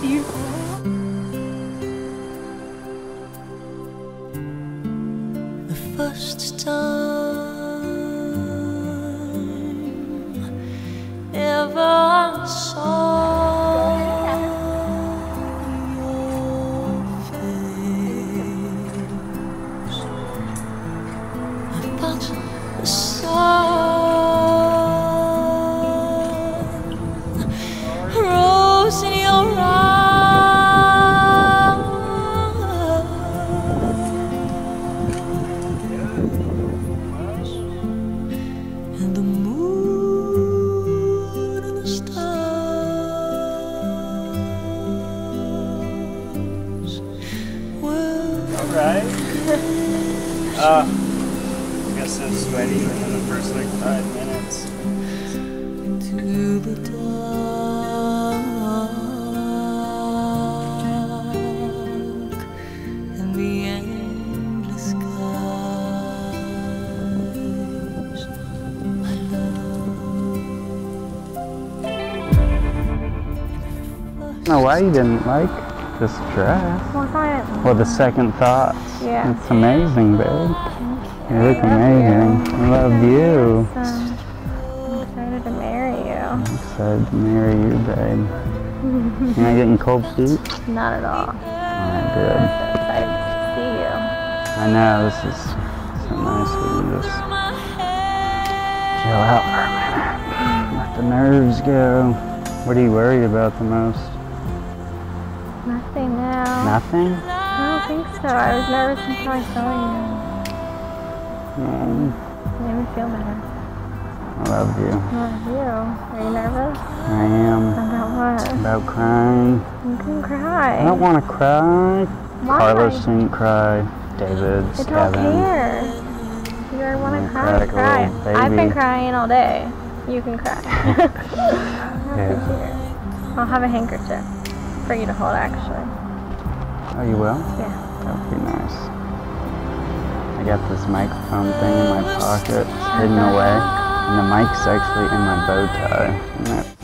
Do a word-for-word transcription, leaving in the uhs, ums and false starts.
you. The first time ever I saw your face, I thought the sun rose in your eyes, and the moon and the stars. Well, all right. uh, I got so sweaty within the first like five minutes. to the dark and the endless skies, my love. No, why you didn't like this dress? Well, I Well, the second thoughts. Yeah. It's amazing, babe. You look I love amazing. you. I love you. So, I'm excited to marry you. I'm excited to marry you, babe. You're not getting cold feet? Not at all. Alright, good. I'm so excited to see you. I know, this is so nice. We can just chill out for a minute. Let the nerves go. What are you worried about the most? Nothing now. Nothing? I don't think so. I was nervous until I saw you. Mm, It made me feel better. I love you. I love you. Are you nervous? I am. About what? About crying. You can cry. I don't want to cry. Why? Carlos didn't cry. David's, I don't Kevin. care. If you want to You cry, cry like a cry. little I've been baby. crying all day. You can cry. Yeah. I'll have a handkerchief for you to hold, actually. Oh, you will? Yeah. That would be nice. I got this microphone thing in my pocket, it's hidden away, and the mic's actually in my bow tie. Isn't that